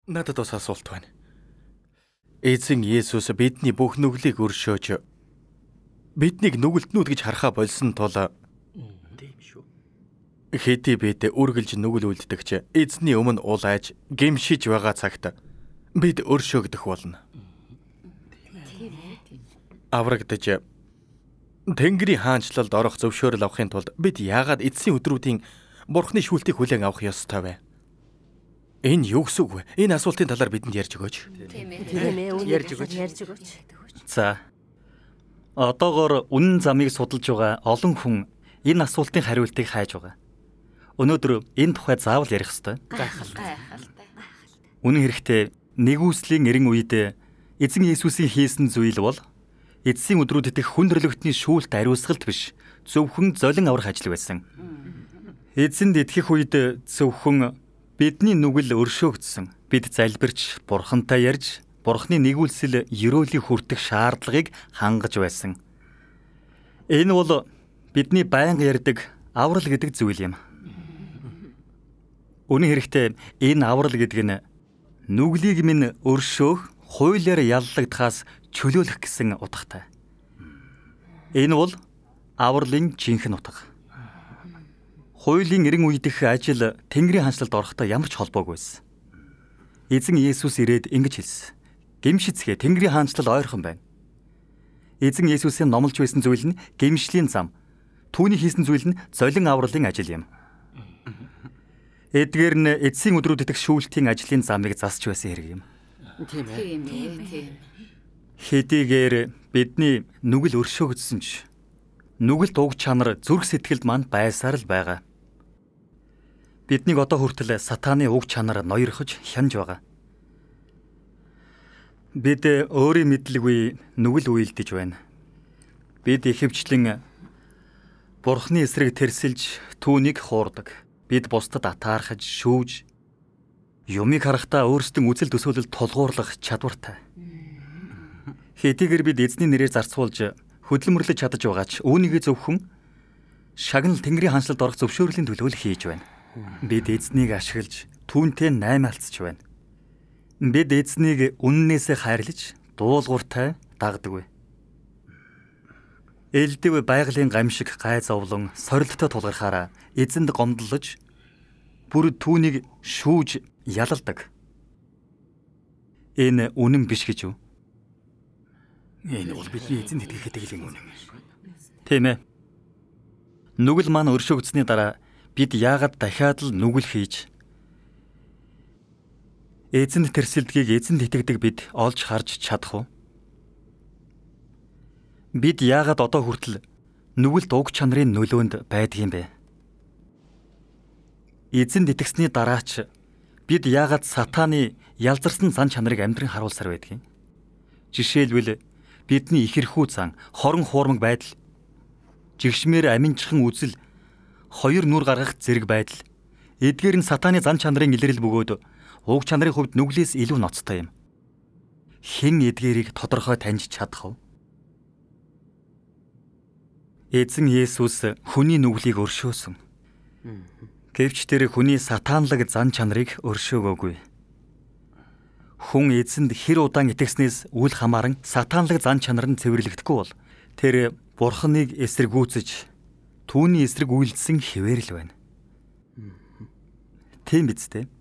Надад бас асуулт байна. Эзэн Есүс бидний бүх нүглийг өршөөж биднийг нүгэлтнүүд гэж харахаа болсон тул Тийм шүү. хэдий бид үргэлж нүгэл үлддэгч эзний өмнө улайж гэмшиж байгаа цагт бид өршөөгдөх болно. Аврагдаж Тэнгэрийн хаанчлалд орох зөвшөөрөл авахын тулд бид яагаад эцсийн өдрүүдийн Бурхны шүүлтийг хүлээн авах ёстой вэ? Энэ юу гэсэн үг вэ? Энэ асуултын талаар бидэнд ярьж өгөөч. Ярьж өгөөч. За. Одоогоор үнэн замыг судалж байгаа олон хүн энэ асуултын хариултыг хайж байгаа. Өнөөдөр энэ тухай заавал ярих ёстой. Үнэн хэрэгтээ нэгүслийн эрен үед эзэн Есүсийн хийсэн зүйл бол эцсийн өдрүүдэд хүн төрлөختний шүүлт ариусгалт биш, зөвхөн золин аврах ажил байсан. Эзэнд итгэх үед зөвхөн бидний нүгэл өршөөгдсөн. Бид залбирч, Бурхантай ярьж, Бурхны нэгүүлсэл ерөөлийг хүртэх шаардлагыг хангаж байсан. Энэ бол бидний байнга ярьдаг аврал гэдэг зүйл юм. Үнэн хэрэгтээ энэ аврал гэдэг нь нүглийг минь өршөөх, хуулиар яллагдахаас чөлөөлөх гэсэн утгатай. Энэ бол авралын жинхэнэ утга. Хуулийн эрен үедх ажил Тэнгэрийн хаанчлалд орохдоо ямар ч холбоогүй байсан. Эзэн Есүс ирээд ингэж хэлсэн. Гэмшицгээ Тэнгэрийн хаанчлал ойрхон байна. Эзэн Есүсийн номлож байсан зүйл нь гэмшлийн зам. Түүний хийсэн зүйл нь золин авралын ажил юм. Эдгээр нь эцсийн өдрүүдэд шүүлтийн ажлын замыг засч байсан хэрэг юм. Тийм ээ. Хэдийгээр бидний нүгэл өршөөгдсөн ч нүгэлт уг чанар зүрх сэтгэлд манд байсаар л байгаа. Биднийг одоо хүртэл сатааны уг чанар ноёрхож хянж байгаа. Бид өөрийн мэдлэггүй нүгэл үйлдэж байна. Бид ихэвчлэн Бурхны эсрэг тэрсэлж түүнийг хуурдаг. Бид бусдад атаархаж, шүүж, юмыг харахтаа өөрсдийн үзэл төсөөлөлд тулгуурлах чадвартай. Хэдийгээр бид эзний нэрээр зарцуулж хөдөлмөрлөж чадаж байгаа ч үүнийг зөвхөн шагнал Тэнгэрийн хаанчлалд орох зөвшөөрлийн төлөө л хийж байна. Бид эзнийг ашиглаж түүнтэй наймаалцж байна. Бид эзнийг үннээсээ хайрлаж дуулууртай дагдаг. Элдэв байгалийн гамшиг гай зовлон сорилттой тулгархаараа эзэнд гомдлож бүр түүнийг шүүж ялалдаг. Энэ үнэн биш гэж юу? Энэ бол бидний эзэнд итгэхэд итгэлийн үнэн. Тийм ээ. Нүгэл маань өршөөгдсөний дараа бид яагаад дахиад л нүгэл хийж эзэнд тэрсэлдгийг эзэнд итгэдэг бид олж харж чадах уу? Бид яагаад одоо хүртэл нүгэлт уг чанарын нөлөөнд байдгийм бэ? Эзэнд итгэсний дараач бид яагаад сатааны ялзарсан зан чанарыг амьдран харуулсаар байдгийг? Жишээлбэл бидний ихэрхүү зан, хорон хуурмаг байдал, жигшмээр аминчхан үзэл, хоёр нүр гаргах зэрэг байдал, эдгээр нь сатааны зан чанарын илрэл бөгөөд уг чанарын хувьд нүглээс илүү ноцтой юм. Хэн эдгээрийг тодорхой таньж чадах вэ? Эзэн Есүс хүний нүглийг өршөөсөн. Гэвч тэр хүний сатаанлаг зан чанарыг өршөөгөөгүй. Хүн эзэнд хэр удаан итгэснээс үл хамааран сатаанлаг зан чанар нь цэвэрлэгдэхгүй бол тэр Бурханыг эсэргүүцэж түүний эсрэг үйлдсэн хэвээр л байна. Тийм биз дээ?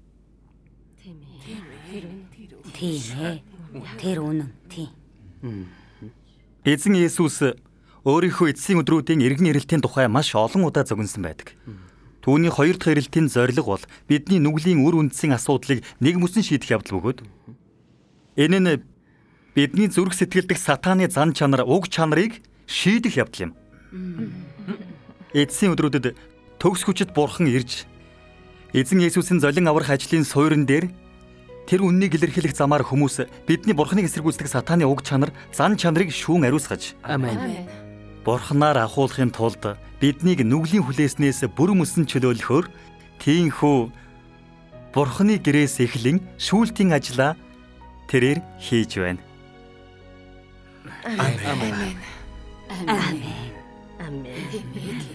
Тийм ээ. Тэр үнэн. Тийм. Эзэн Есүс өөрийнхөө эцсийн өдрүүдийн эргэн ирэлтийн тухай маш олон удаа зогинсон байдаг. Түүний хоёр дахь ирэлтийн зорилго бол бидний нүглийн үр үндэсийн асуудлыг нэг мөсөн шийдэх явдал бөгөөд энэ нь бидний зүрх сэтгэл дэх сатааны зан чанар, уг чанарыг шийдэх явдал юм. Эцсийн өдрүүдэд төгс хүчит Бурхан ирж эзэн Есүсийн золин аврах ажлын суурин дээр тэр үннийг илэрхийлэх замаар хүмүүс бидний Бурханыг эсэргүүцдэг сатааны уг чанар, зан чанарыг шүүн ариусгаж Амен. Бурханаар ахуулахын тулд биднийг нүглийн хүлээснээс бүр мөсөн чөлөөлөхөөр тийхүү Бурханы гэрээс эхлэн шүүлтийн ажлаа тэрээр хийж байна. Амен.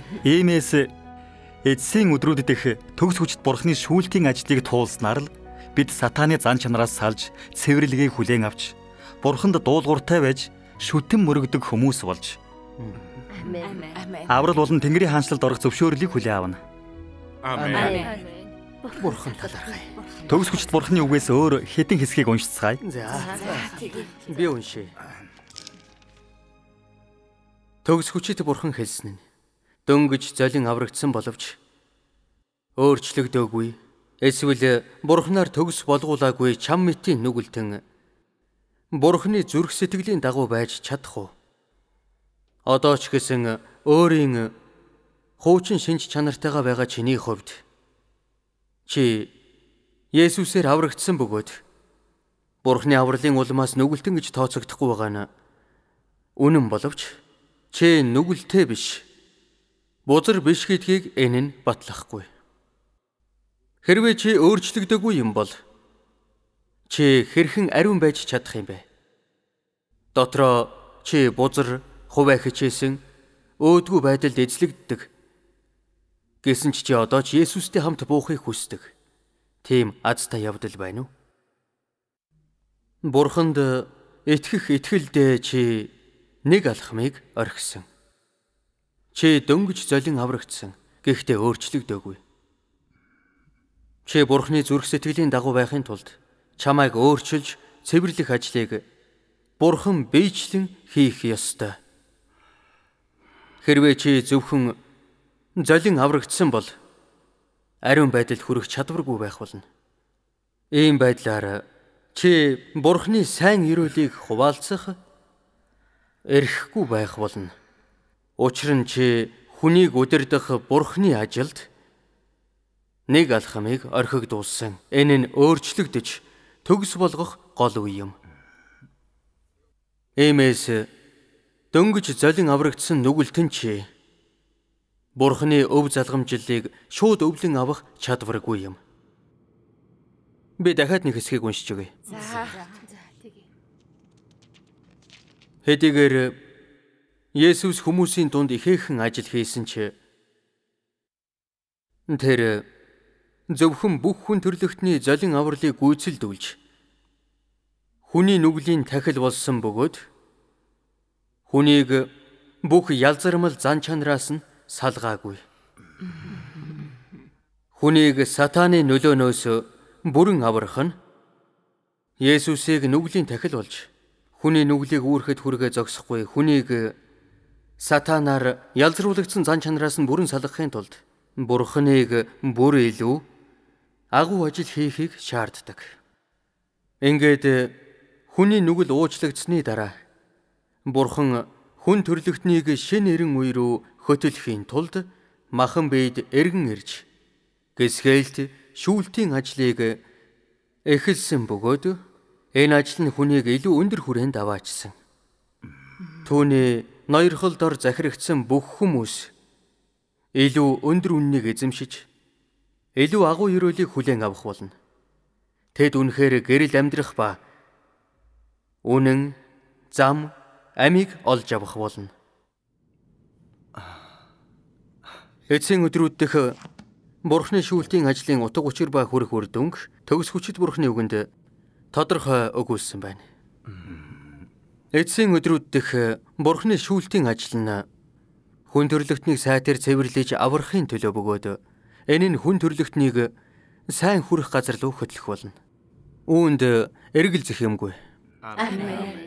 Иймээс эцсийн өдрүүдэд төгс хүчит Бурханы шүүлтийн ажлыг туулснаар л бид сатааны зан чанараас салж, цэвэрлэгийг хүлээн авч, Бурханд дуулууртай байж шүтэн мөрөгдөг хүмүүс болж. Аврал болон Тэнгэрийн хаанчлалд орох зөвшөөрлийг хүлээн авна. Амен. Бурхан талархай. Төгс хүчит Бурханы үгээс өөр хэдэн хэсгийг уншицгаая. За. Би уншия. Төгс хүчит Бурхан хэлсэн нь дөнгөж золин аврагдсан боловч өөрчлөгдөөгүй. Эсвэл Бурханаар төгс болгуулаагүй чам мэтийн нүгэлтэн Бурханы зүрх сэтгэлийн дагуу байж чадах уу? Одоо ч гэсэн өөрийн хуучин шинж чанартайгаа байгаа чиний хувьд чи Есүсээр аврагдсан бөгөөд Бурханы авралын улмаас нүгэлтэн гэж тооцогдохгүй байгаа нь үнэн боловч чи нүгэлтэй биш, бузар биш гэдгийг энэ нь батлахгүй. Хэрвээ чи өөрчлөгдөөгүй юм бол чи хэрхэн ариун байж чадах юм бэ? Дотроо чи бузар, хуваа хичээсэн, өөдгүү байдалд эзлэгддэг. Гэсэн чи одоо ч Есүстэй хамт буухыг хүсдэг. Тийм азтай явдал байна уу? Бурханд итгэх итгэлдээ чи нэг алхмыг орхисон. Чи дөнгөж золин аврагдсан, гэхдээ өөрчлөгдөөгүй. Чи Бурханы зүрх сэтгэлийн дагуу байхын тулд чамайг өөрчилж цэвэрлэх ажлыг Бурхан биечлэн хийх ёстой. Хэрвээ чи зөвхөн золин аврагдсан бол ариун байдалд хүрэх чадваргүй байх болно. Ийм байдлаар чи Бурханы сайн өрөөлийг хуваалцах эрхгүй байх болно. Учир нь чи хүнийг удирдах Бурханы ажилд нэг алхмыг орхигдуулсан. Энэ нь өөрчлөгдөж төгс болгох гол үе юм. Иймээс дөнгөж золин аврагдсан нүгэлтэн чи Бурханы өв залгамжлалыг шууд өвлөн авах чадваргүй юм. Би дахиад нэг хэсгийг уншиж өгье. Хэдийгээр Есүс хүмүүсийн дунд ихээхэн ажил хийсэн ч тэр зөвхөн бүх хүн төрлөختний золин авралыг гүйцэлдүүлж хүний нүглийн тахил болсон бөгөөд хүнийг бүх ялзармал зан чанараас нь салгаагүй. Хүнийг сатааны нөлөөнөөс бүрэн аврах нь Есүсийг нүглийн тахил болж хүний нүглийг үүрэхэд хүргээ зогсохгүй хүнийг сатанаар ялзруулагдсан зан чанараас нь бүрэн салгахын тулд Бурханыг бүр илүү агуу ажил хийхийг шаарддаг. Ингээд хүний нүгэл уучлагдсны дараа Бурхан хүн төрлөختнийг шинэ эрен үе рүү хөтлөхийн тулд махан биед эргэн ирж гисгэлт шүүлтийн ажлыг эхэлсэн бөгөөд энэ ажил нь хүнийг илүү өндөр хүрээнд аваачсан. Түүний ноёрхол дор захирагдсан бүх хүмүүс илүү өндөр үннийг эзэмшиж илүү агуу өрөөлийг хүлээн авах болно. Тэд үнэхээр гэрэл амьдрах ба үнэн, зам, амийг олж авах болно. Эцсийн өдрүүд дэх Бурханы шүүлтийн ажлын утга учир ба хүрэх үр дүнг төгс хүчит Бурханы үгэнд тодорхой өгүүлсэн байна. Эцсийн өдрүүд дэх Бурханы шүүлтийн ажил нь хүн төрлөختнийг сайтар цэвэрлэж аврахын төлөө бөгөөд энэ нь хүн төрлөختнийг сайн хүрэх газар руу хөтлөх болно. Үүнд эргэл зэхэмгүй. Амен.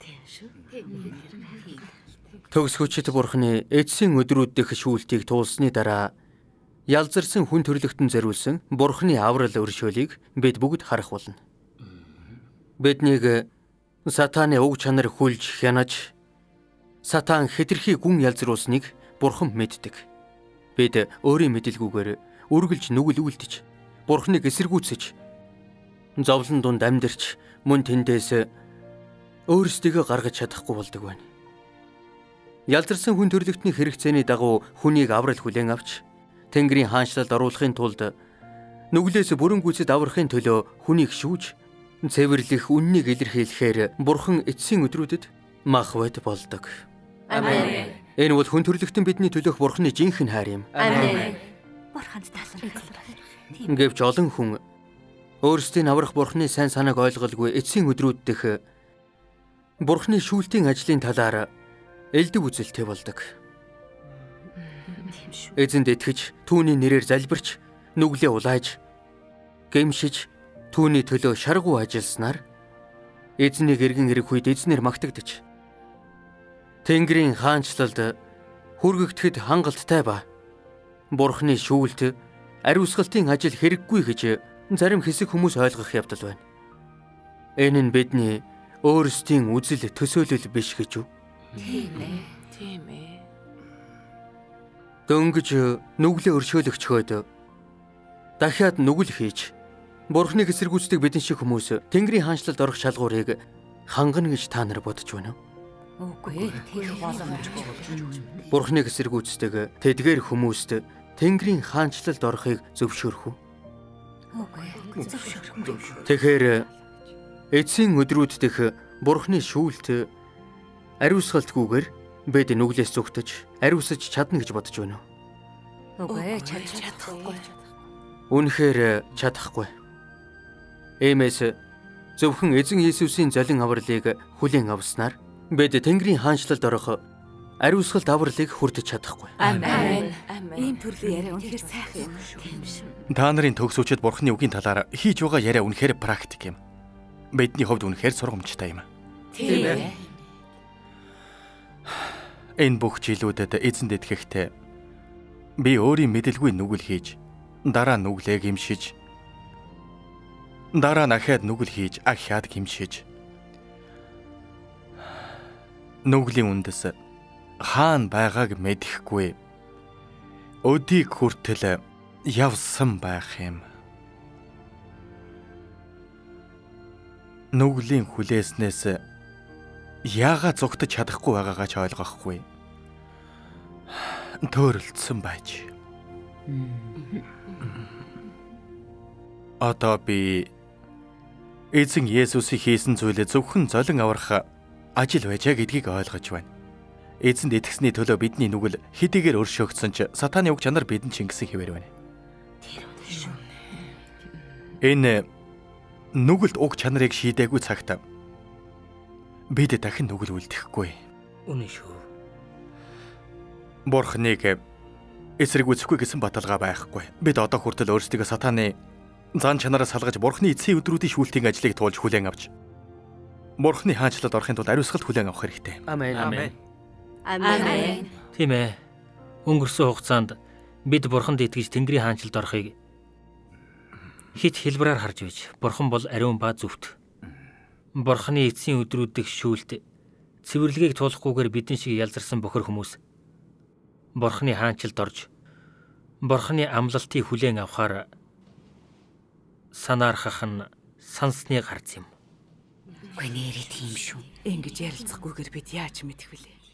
Төгс хүчит Бурханы эцсийн өдрүүд дэх шүүлтийг туулсны дараа ялзарсан хүн төрлөختөнд зориулсан Бурханы аврал өршөөлийг бид бүгд харах болно. Биднийг сатааны уг чанар хүлж хянаж сатан хэтэрхий гүн ялзруулсныг Бурхан мэддэг. Бид өөрийн мэдэлгүйгээр үргэлж нүгэл үлдэж, Бурханыг эсэргүүцэж, зовлон дунд амьдарч, мөн тэндээс өөрсдийгөө гаргаж чадахгүй болдог байна. Ялзарсан хүн төрлөختний хэрэгцээний дагуу хүнийг аврал хүлээн авч, Тэнгэрийн хаанчлалд оруулахын тулд нүглээс бүрэн гүйцэд аврахын төлөө хүнийг шүүж, цэвэрлэх үннийг илэрхийлэхээр Бурхан эцсийн өдрүүдэд мах бод болдог. Амен. Энэ бол хүн төрлөختөн бидний төлөөх Бурханы жинхэнэ хайр юм. Амен. Бурханд талархал. Гэвч олон хүн Өөрсдийн аврах Бурхны сайн санааг ойлголгүй эцсийн өдрүүд дэх Бурхны шүүлтийн ажлын талаар элдэг үзэлтэй болдог. Эзэнд итгэж, түүний нэрээр залбирч, нүглээ улааж, гэмшиж, түүний төлөө шаргуу ажилласнаар эзнийг эргэн ирэх үед эзнэр магтагдаж, Тэнгэрийн хаанчлалд хүргээгдэхэд хангалттай ба Бурхны шүүлт, ариусгалтын ажил хэрэггүй гэж зарим хэсэг хүмүүс ойлгох явдал байна. Энэ нь бидний өөрсдийн үзэл төсөөлөл биш гэж үү? Тийм ээ. Дөнгөж нүглээ өршөөлөгчхөөд дахиад нүгэл хийж Бурхныг эсэргүүцдэг бидэн шиг хүмүүс Тэнгэрийн хаанчлалд орох шалгуурыг хангана гэж та нар бодож байна уу? Үгүй тэр боломжгүй. Бурхныг эсэргүүцдэг тэдгээр хүмүүст Тэнгэрийн хаанчлалд орохыг зөвшөөрөх үү? Үгүй зөвшөөрөхгүй. Тэгэхээр эцсийн өдрүүд дэх Бурхны шүүлт ариусгалтгүйгээр бид нүглээс зүгтэж ариусаж чадна гэж бодож байна уу? Үгүй чадахгүй. Үнэхээр чадахгүй. Иймээс зөвхөн эзэн Есүсийн золин авралыг хүлээн авснаар бид Тэнгэрийн хаанчлалд орох ариусгалт авралыг хүртэж чадахгүй. Амен. Ийм төрлийн яриа үнэхээр сайхан юм. Та нарын төгсөөчд Бурхны үгийн талаар хийж байгаа яриа үнэхээр практик юм. Бидний хувьд үнэхээр сургамжтай юм. Тийм ээ. Энэ бүх жилүүдэд эзэнд итгэхдээ би өөрийн мэдлгүй нүгэл хийж, дараа нүглээ гимшиж, дараа дахиад нүгэл хийж, ахиад гимшиж. Нүглийн үндэс хаана байгааг мэдэхгүй өдийг хүртэл явсан байх юм. Нүглийн хүлээснээс яагаад зогтож чадахгүй байгаагаа ч ойлгохгүй. Төөрөлдсөн байж. Одоо би эзэн Есүсийг хийсэн зүйлээ зөвхөн золин аврах ажил байжаа гэдгийг ойлгож байна. Эзэнд итгэсний төлөө бидний нүгэл хэдийгээр өршөөгдсөн ч сатааны уг чанар бидэнд чингэсэн хэвээр байна. Энэ нүгэлт уг чанарыг шийдээгүй цагт бид дахин нүгэл үлдэхгүй. Үнэн шүү. Бурхныг эсэргүүцэхгүй гэсэн баталгаа байхгүй. Бид одоо хүртэл өөрсдөө сатааны зан чанараас салгаж Бурхны эцсийн өдрүүдийн шүүлтийн ажлыг туулж хүлээн авч Бурхны хаанчлалд орохын тулд ариусгалт хүлээн авах хэрэгтэй. Амен. Амен. Тийм ээ. Өнгөрсөн хугацаанд бид Бурханд итгэж Тэнгэрийн хаанчлалд орохыг хит хэлбэрээр харж байж, Бурхан бол ариун ба зөвхт. Бурханы эцсийн өдрүүд дэх шүүлт цэвэрлэгийг туулахгүйгээр бидэн шиг ялзарсан бохор хүмүүс Бурханы хаанчлалд орж Бурханы амлалтыг хүлээн авахаар санаархах нь сансныг харц юм. Үгүй нэрээ тийм шүү. Ингэж ярилцахгүйгээр бид яаж мэдэх вүлээ?